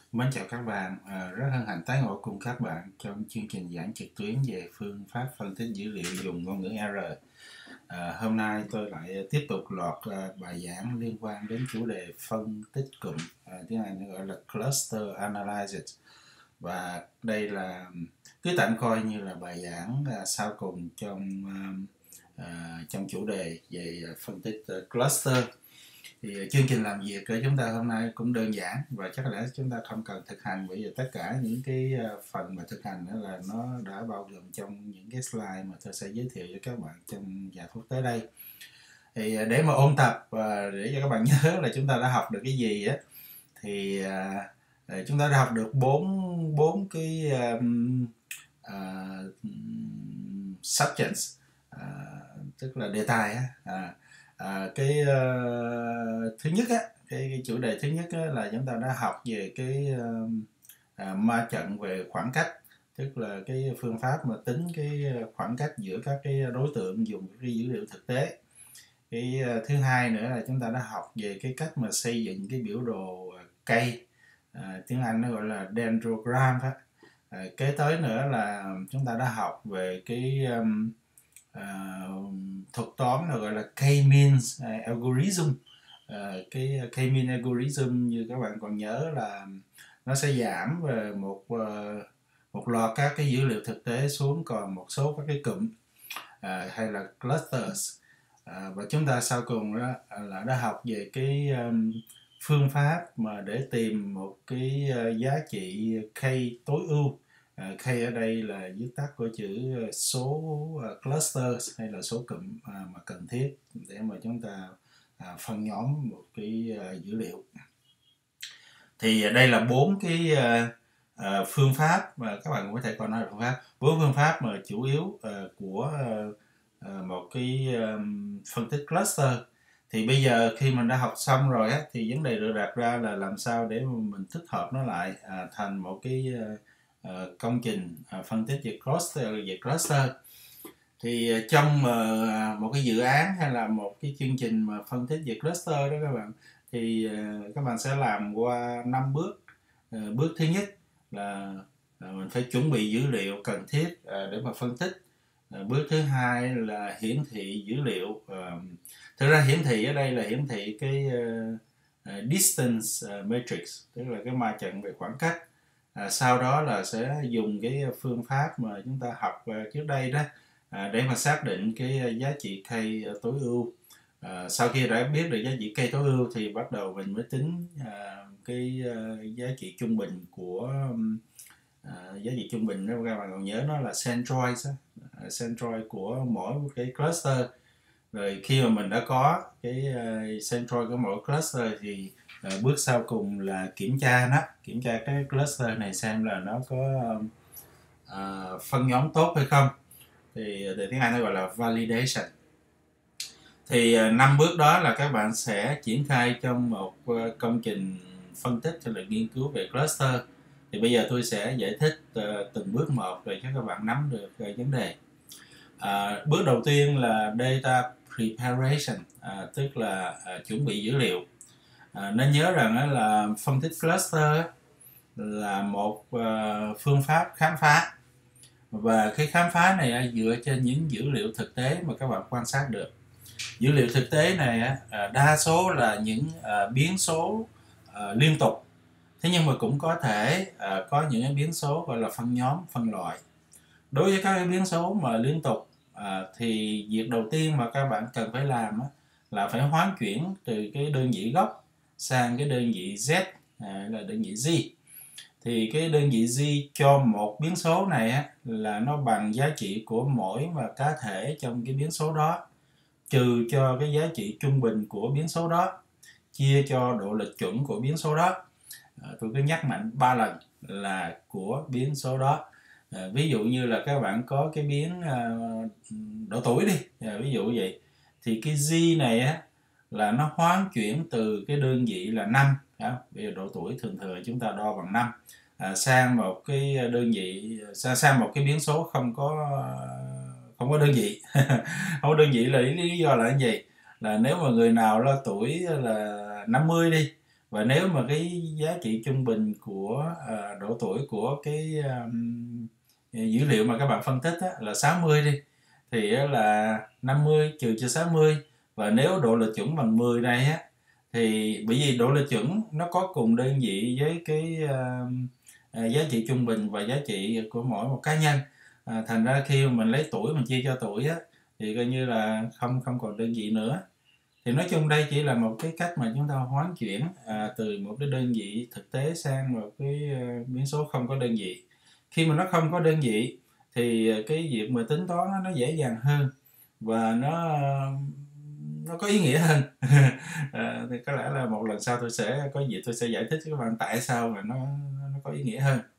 Mến chào các bạn, rất hân hạnh tái ngộ cùng các bạn trong chương trình giảng trực tuyến về phương pháp phân tích dữ liệu dùng ngôn ngữ R. Hôm nay tôi lại tiếp tục loạt bài giảng liên quan đến chủ đề phân tích cụm, tiếng Anh gọi là Cluster Analysis. Và đây là cứ tạm coi như là bài giảng sau cùng trong chủ đề về phân tích cluster. Thì chương trình làm việc của chúng ta hôm nay cũng đơn giản và chắc lẽ chúng ta không cần thực hành, bởi vì tất cả những cái phần mà thực hành đó là nó đã bao gồm trong những cái slide mà tôi sẽ giới thiệu cho các bạn trong vài phút tới đây. Thì để mà ôn tập và để cho các bạn nhớ là chúng ta đã học được cái gì á, thì chúng ta đã học được bốn cái subjects, tức là đề tài á. Thứ nhất á, cái chủ đề thứ nhất á, là chúng ta đã học về cái ma trận về khoảng cách, tức là cái phương pháp mà tính cái khoảng cách giữa các cái đối tượng dùng cái dữ liệu thực tế. Cái thứ hai nữa là chúng ta đã học về cái cách mà xây dựng cái biểu đồ cây, tiếng Anh nó gọi là dendrogram á. Kế tới nữa là chúng ta đã học về cái thuật toán nó gọi là K-means algorithm. Cái K-mean algorithm như các bạn còn nhớ là nó sẽ giảm về một loạt các cái dữ liệu thực tế xuống còn một số các cái cụm hay là clusters. Và chúng ta sau cùng đó là đã học về cái phương pháp mà để tìm một cái giá trị K tối ưu. K ở đây là viết tắt của chữ số clusters hay là số cụm mà cần thiết để mà chúng ta phân nhóm một cái dữ liệu. Thì đây là bốn cái phương pháp mà các bạn cũng có thể coi nó là phương pháp, bốn phương pháp mà chủ yếu của một cái phân tích cluster. Thì bây giờ khi mình đã học xong rồi á, thì vấn đề được đặt ra là làm sao để mình tích hợp nó lại thành một cái công trình phân tích về cluster. Thì trong một cái dự án hay là một cái chương trình mà phân tích về cluster đó các bạn, thì các bạn sẽ làm qua 5 bước. Bước thứ nhất là mình phải chuẩn bị dữ liệu cần thiết để mà phân tích. Bước thứ hai là hiển thị dữ liệu. Thực ra hiển thị ở đây là hiển thị cái distance matrix, tức là cái ma trận về khoảng cách. Sau đó là sẽ dùng cái phương pháp mà chúng ta học trước đây đó để mà xác định cái giá trị K tối ưu. Sau khi đã biết được giá trị K tối ưu thì bắt đầu mình mới tính cái giá trị trung bình của giá trị trung bình đó các bạn còn nhớ, nó là centroid của mỗi cái cluster. Rồi khi mà mình đã có cái centroid của mỗi cluster thì bước sau cùng là kiểm tra cái cluster này xem là nó có phân nhóm tốt hay không. Thì tiếng Anh nó gọi là validation. Thì 5 bước đó là các bạn sẽ triển khai trong một công trình phân tích hay là nghiên cứu về cluster. Thì bây giờ tôi sẽ giải thích từng bước một để cho các bạn nắm được vấn đề. Bước đầu tiên là data preparation, tức là chuẩn bị dữ liệu. Nên nhớ rằng là phân tích cluster là một phương pháp khám phá, và cái khám phá này dựa trên những dữ liệu thực tế mà các bạn quan sát được. Dữ liệu thực tế này đa số là những biến số liên tục, thế nhưng mà cũng có thể có những biến số gọi là phân nhóm, phân loại. Đối với các cái biến số mà liên tục thì việc đầu tiên mà các bạn cần phải làm là phải hoán chuyển từ cái đơn vị gốc sang cái đơn vị Z là đơn vị Z. Thì cái đơn vị Z cho một biến số này là nó bằng giá trị của mỗi mà cá thể trong cái biến số đó, trừ cho cái giá trị trung bình của biến số đó, chia cho độ lệch chuẩn của biến số đó. Tôi cứ nhắc mạnh 3 lần là của biến số đó. Ví dụ như là các bạn có cái biến độ tuổi đi, ví dụ vậy, thì cái Z này là nó hoán chuyển từ cái đơn vị là 5, bây giờ độ tuổi thường thường chúng ta đo bằng 5, sang một cái đơn vị, sang một cái biến số không có đơn vị. Không có đơn vị là lý do là cái gì? Là nếu mà người nào là tuổi là 50 đi, Và nếu mà cái giá trị trung bình của độ tuổi của cái dữ liệu mà các bạn phân tích á, là 60 đi, thì là 50 trừ cho 60, và nếu độ lệch chuẩn bằng 10 này á, thì bởi vì độ lệch chuẩn nó có cùng đơn vị với cái giá trị trung bình và giá trị của mỗi một cá nhân. Thành ra khi mà mình lấy tuổi mình chia cho tuổi á, thì coi như là không còn đơn vị nữa. Thì nói chung đây chỉ là một cái cách mà chúng ta hoán chuyển từ một cái đơn vị thực tế sang một cái biến số không có đơn vị. Khi mà nó không có đơn vị thì cái việc mà tính toán nó dễ dàng hơn và nó có ý nghĩa hơn. Thì có lẽ là một lần sau tôi sẽ có dịp tôi sẽ giải thích cho các bạn tại sao mà nó có ý nghĩa hơn.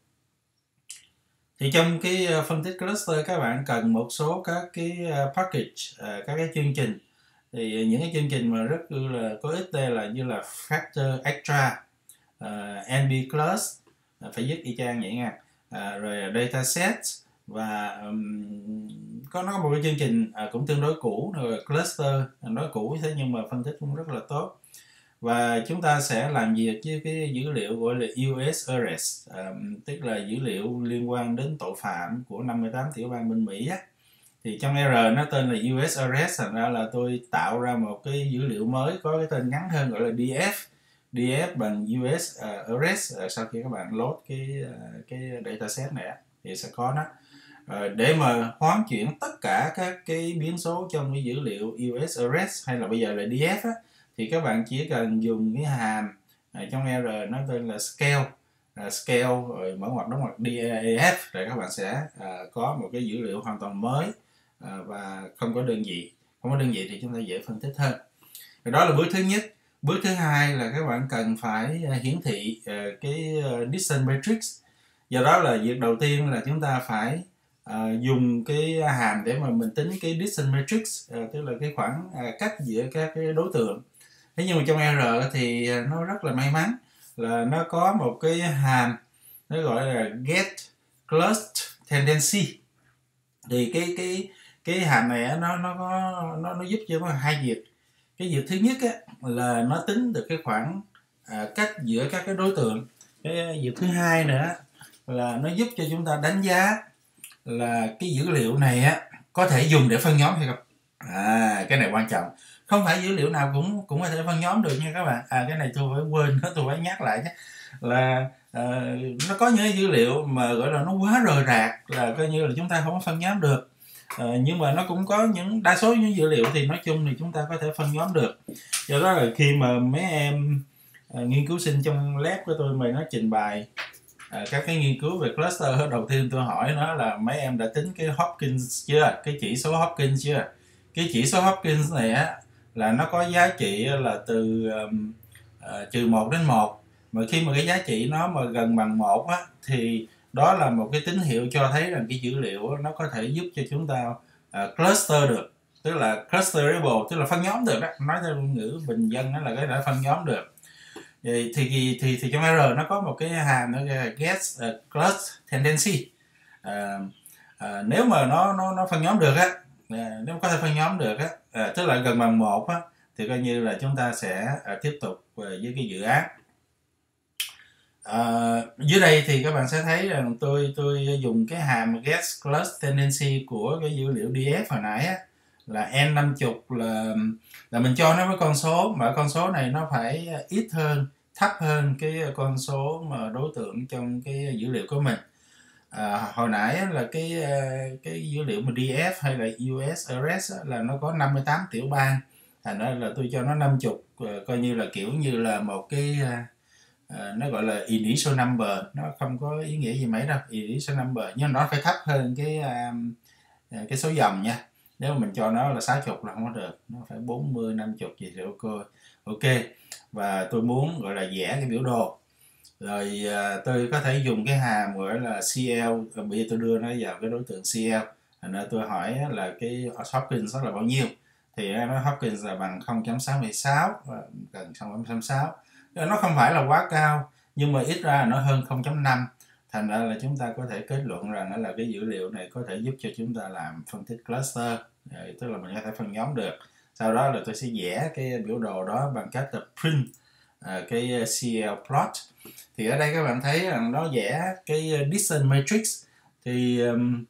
Thì trong cái phân tích cluster các bạn cần một số các cái package, các cái chương trình. Thì những cái chương trình mà rất là có ích đây là như là Factor Extra, NBClus, phải viết y chang vậy nha, rồi Dataset, và nó có một cái chương trình cũng tương đối cũ rồi, Cluster, nói cũ thế nhưng mà phân tích cũng rất là tốt. Và chúng ta sẽ làm việc với cái dữ liệu gọi là USRS, tức là dữ liệu liên quan đến tội phạm của 58 tiểu bang bên Mỹ á. Thì trong R nó tên là USRS, thành ra là tôi tạo ra một cái dữ liệu mới có cái tên ngắn hơn gọi là DF bằng USRS. Sau khi các bạn load cái dataset này thì sẽ có nó. Để mà hoán chuyển tất cả các cái biến số trong cái dữ liệu USRS hay là bây giờ là DF á, thì các bạn chỉ cần dùng cái hàm trong R nó tên là scale rồi mở ngoặc đóng ngoặc DEF, rồi các bạn sẽ có một cái dữ liệu hoàn toàn mới và không có đơn vị. Không có đơn vị thì chúng ta dễ phân tích hơn. Rồi đó là bước thứ nhất. Bước thứ hai là các bạn cần phải hiển thị cái distance matrix. Do đó là việc đầu tiên là chúng ta phải dùng cái hàm để mà mình tính cái distance matrix, tức là cái khoảng cách giữa các cái đối tượng. Thế nhưng mà trong R thì nó rất là may mắn là nó có một cái hàm nó gọi là get cluster tendency. Thì cái hàm này nó giúp cho hai việc. Cái việc thứ nhất á, là nó tính được cái khoảng cách giữa các cái đối tượng. Cái việc thứ hai nữa là nó giúp cho chúng ta đánh giá là cái dữ liệu này á có thể dùng để phân nhóm hay không. Cái này quan trọng. Không phải dữ liệu nào cũng có thể phân nhóm được nha các bạn. Cái này tôi phải quên, tôi phải nhắc lại chứ, là nó có những dữ liệu mà gọi là nó quá rời rạc là coi như là chúng ta không có phân nhóm được. Nhưng mà nó cũng có đa số những dữ liệu thì nói chung thì chúng ta có thể phân nhóm được. Do đó là khi mà mấy em nghiên cứu sinh trong lab của tôi mà nó trình bày các cái nghiên cứu về cluster, đầu tiên tôi hỏi nó là mấy em đã tính cái Hopkins chưa, cái chỉ số Hopkins chưa. Cái chỉ số Hopkins này á là nó có giá trị là từ trừ 1 đến 1, mà khi mà cái giá trị nó mà gần bằng 1 á thì đó là một cái tín hiệu cho thấy rằng cái dữ liệu nó có thể giúp cho chúng ta cluster được, tức là clusterable, tức là phân nhóm được đó. Nói theo ngữ bình dân đó là cái đã phân nhóm được. Thì trong R nó có một cái hàm nó gọi là get cluster tendency. Nếu mà nó phân nhóm được á, nếu có thể phân nhóm được á, tức là gần bằng 1 á, thì coi như là chúng ta sẽ tiếp tục với cái dự án. Dưới đây thì các bạn sẽ thấy rằng tôi dùng cái hàm get cluster tendency của cái dữ liệu DF hồi nãy á, là N50 là mình cho nó với con số, mà con số này nó phải ít hơn, thấp hơn cái con số mà đối tượng trong cái dữ liệu của mình. Hồi nãy là cái dữ liệu mà DF hay là USRS là nó có 58 tiểu bang, thành ra là tôi cho nó 50, coi như là kiểu như là một cái nó gọi là initial number, nó không có ý nghĩa gì mấy đâu, initial number, nhưng nó phải thấp hơn cái số dòng nha. Nếu mà mình cho nó là 60 là không có được, nó phải 40, 50 gì thì ok. Và tôi muốn gọi là vẽ cái biểu đồ, rồi tôi có thể dùng cái hàm gọi là CL. Bây giờ tôi đưa nó vào cái đối tượng CL, thành ra tôi hỏi là cái Hopkins đó là bao nhiêu, thì nó Hopkins là bằng 0.66, gần 0.66. Nó không phải là quá cao, nhưng mà ít ra là nó hơn 0.5. Thành ra là chúng ta có thể kết luận rằng là cái dữ liệu này có thể giúp cho chúng ta làm phân tích cluster, tức là mình có thể phân nhóm được. Sau đó là tôi sẽ vẽ cái biểu đồ đó bằng cách là print cái CL plot. Thì ở đây các bạn thấy rằng nó vẽ cái distance matrix. Thì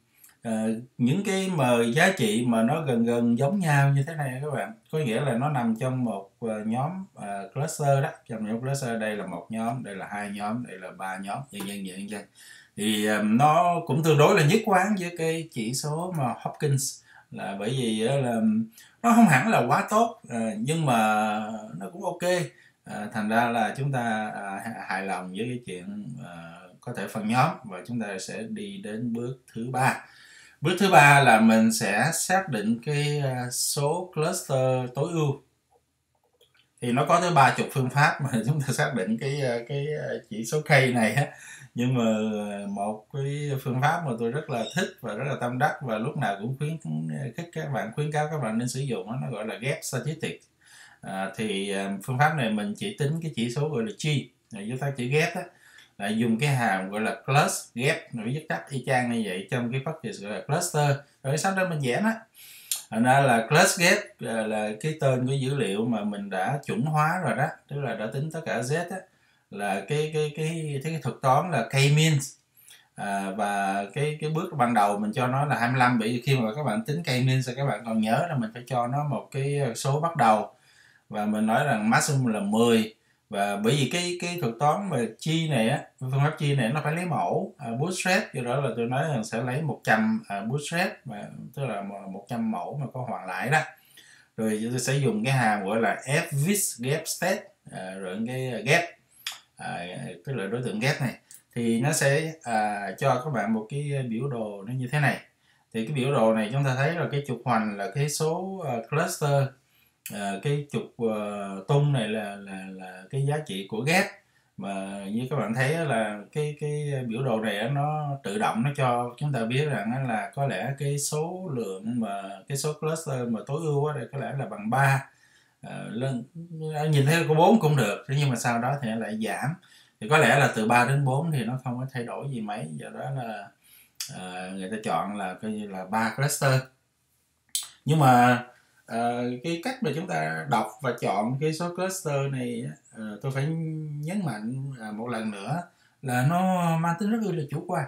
những cái giá trị mà nó gần giống nhau như thế này các bạn, có nghĩa là nó nằm trong một nhóm cluster đó. Trong nhóm cluster đây là một nhóm, đây là hai nhóm, đây là ba nhóm, vân vân. Thì nó cũng tương đối là nhất quán với cái chỉ số mà Hopkins, là bởi vì là nó không hẳn là quá tốt, nhưng mà nó cũng ok. Thành ra là chúng ta hài lòng với cái chuyện có thể phân nhóm, và chúng ta sẽ đi đến bước thứ ba. Bước thứ ba là mình sẽ xác định cái số cluster tối ưu. Thì nó có tới 30 phương pháp mà chúng ta xác định cái chỉ số K này á. Nhưng mà một cái phương pháp mà tôi rất là thích và rất là tâm đắc, và lúc nào cũng khuyến cáo các bạn nên sử dụng, nó gọi là Ghép Statistics. Thì phương pháp này mình chỉ tính cái chỉ số gọi là G, viết tắt chữ ghép á, là dùng cái hàm gọi là plus ghép, nó viết tắt y chang như vậy trong cái package gọi là cluster, rồi sau đó mình vẽ nó. Thành ra là class ghép là cái tên của dữ liệu mà mình đã chuẩn hóa rồi đó, tức là đã tính tất cả Z á, là cái thuật toán là K-means. Và cái bước ban đầu mình cho nó là 25, bởi vì khi mà các bạn tính K-means thì các bạn còn nhớ là mình phải cho nó một cái số bắt đầu, và mình nói rằng maximum là 10. Và bởi vì cái thuật toán mà chi này á, phương pháp chi này nó phải lấy mẫu bootstrap, do đó là tôi nói rằng sẽ lấy 100 bootstrap, tức là 100 mẫu mà có hoàn lại đó. Rồi tôi sẽ dùng cái hàm gọi là fvis ghép state, rồi cái ghép, tức là đối tượng ghép này, thì nó sẽ cho các bạn một cái biểu đồ nó như thế này. Thì cái biểu đồ này chúng ta thấy là cái trục hoành là cái số cluster, cái trục tung này là cái giá trị của ghép. Mà như các bạn thấy là cái biểu đồ này nó tự động nó cho chúng ta biết rằng là có lẽ cái số lượng mà cái số cluster mà tối ưu ở đây có lẽ là bằng 3. Lên nhìn thấy có 4 cũng được, nhưng mà sau đó thì nó lại giảm, thì có lẽ là từ 3 đến 4 thì nó không có thay đổi gì mấy, do đó là người ta chọn là coi như là 3 cluster. Nhưng mà cái cách mà chúng ta đọc và chọn cái số cluster này, tôi phải nhấn mạnh một lần nữa là nó mang tính rất là chủ quan.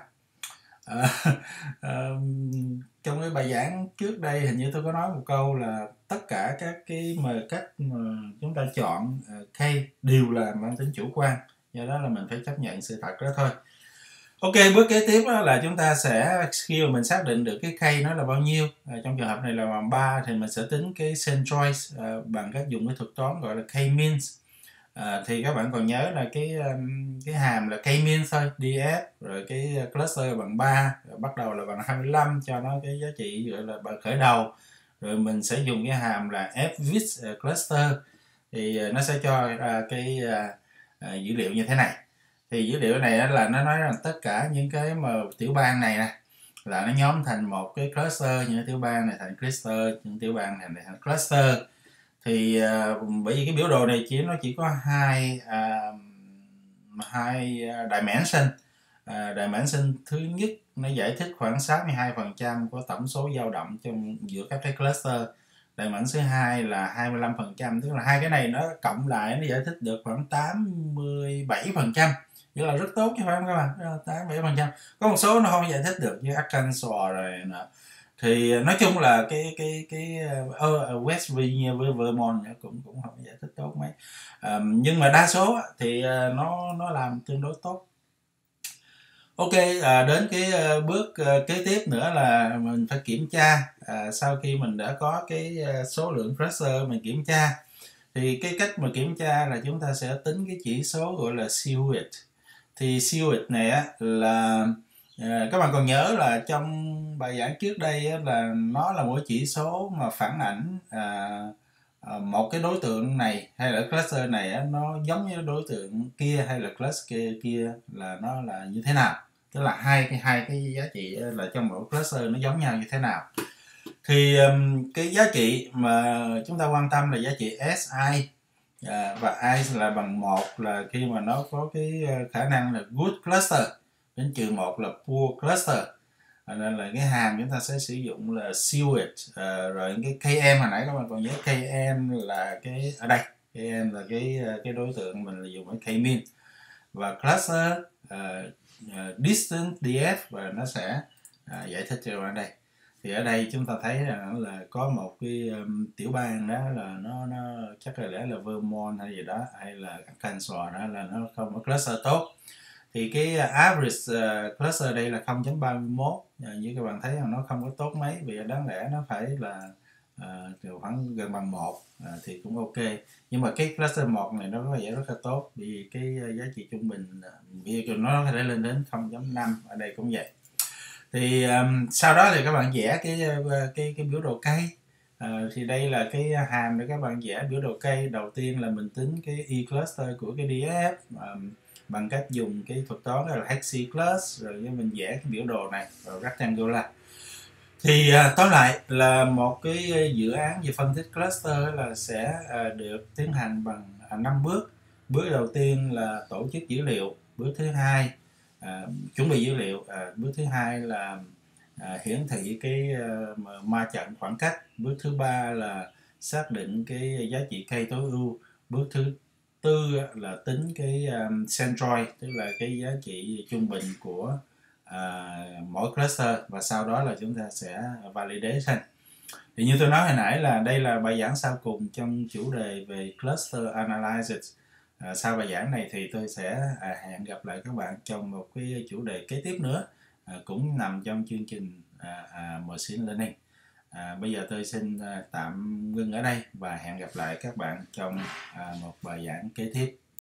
Trong cái bài giảng trước đây hình như tôi có nói một câu là tất cả các cái cách mà chúng ta chọn K đều là mang tính chủ quan, do đó là mình phải chấp nhận sự thật đó thôi. Ok, bước kế tiếp là chúng ta sẽ, khi mà mình xác định được cái K nó là bao nhiêu, trong trường hợp này là bằng 3, thì mình sẽ tính cái centroid bằng cách dùng cái thuật toán gọi là K-means. Thì các bạn còn nhớ là cái hàm là K-means thôi, df, rồi cái cluster bằng 3, rồi bắt đầu là bằng 25 cho nó cái giá trị gọi là bằng khởi đầu. Rồi mình sẽ dùng cái hàm là fwidth cluster, thì nó sẽ cho cái dữ liệu như thế này. Thì dữ liệu này là nó nói rằng tất cả những cái mà tiểu bang này nè là nó nhóm thành một cái cluster, những cái tiểu bang này thành cluster, những tiểu bang này thành cluster. Thì bởi vì cái biểu đồ này nó chỉ có hai dimension. Dimension thứ nhất nó giải thích khoảng 62% của tổng số dao động giữa các cái cluster. Dimension thứ hai là 25%, tức là hai cái này nó cộng lại nó giải thích được khoảng 87%. Vậy là rất tốt chứ phải không các bạn? 87%. Có một số nó không giải thích được như Arkansas rồi nè. Thì nói chung là cái West Virginia với Vermont cũng không giải thích tốt mấy. Nhưng mà đa số thì nó làm tương đối tốt. Ok, đến cái bước kế tiếp nữa là mình phải kiểm tra. Sau khi mình đã có cái số lượng cluster mình kiểm tra, thì cái cách mà kiểm tra là chúng ta sẽ tính cái chỉ số gọi là CWidth. Thì CWidth này là các bạn còn nhớ là trong bài giảng trước đây là nó là một chỉ số mà phản ảnh một cái đối tượng này hay là cluster này nó giống như đối tượng kia hay là cluster kia là nó là như thế nào, tức là hai cái giá trị là trong mỗi cluster nó giống nhau như thế nào. Thì cái giá trị mà chúng ta quan tâm là giá trị SI, và I là bằng 1 là khi mà nó có cái khả năng là good cluster, đến trừ 1 là poor cluster. Nên là cái hàm chúng ta sẽ sử dụng là CWidth. Rồi cái KM hồi nãy các bạn còn nhớ KM là cái ở đây, Kn là cái đối tượng mình là dùng cái k-min, và cluster distance df, và nó sẽ giải thích cho các bạn đây. Thì ở đây chúng ta thấy là có một cái tiểu bang đó là nó chắc là lẽ là Vermont hay gì đó, hay là Arkansas đó, là nó không có cluster tốt. Thì cái average cluster đây là 0.31, như các bạn thấy là nó không có tốt mấy, vì đáng lẽ nó phải là khoảng gần bằng 1 thì cũng ok. Nhưng mà cái cluster 1 này nó có vẻ rất là tốt, vì cái giá trị trung bình nó có thể lên đến 0.5, ở đây cũng vậy. Thì sau đó thì các bạn vẽ cái biểu đồ cây. Thì đây là cái hàm để các bạn vẽ biểu đồ cây. Đầu tiên là mình tính cái e-cluster của cái DF bằng cách dùng cái thuật toán là Hexiclus, rồi mình vẽ cái biểu đồ này vào rectangular. Thì tóm lại là một cái dự án về phân tích cluster là sẽ được tiến hành bằng 5 bước. Bước đầu tiên là tổ chức dữ liệu, bước thứ hai chuẩn bị dữ liệu, bước thứ hai là hiển thị cái ma trận khoảng cách, bước thứ ba là xác định cái giá trị cây tối ưu, bước thứ tư là tính cái centroid, tức là cái giá trị trung bình của mỗi cluster, và sau đó là chúng ta sẽ validation. Thì như tôi nói hồi nãy là đây là bài giảng sau cùng trong chủ đề về cluster analysis. Sau bài giảng này thì tôi sẽ hẹn gặp lại các bạn trong một cái chủ đề kế tiếp nữa, cũng nằm trong chương trình Machine Learning. Bây giờ tôi xin tạm ngưng ở đây và hẹn gặp lại các bạn trong một bài giảng kế tiếp.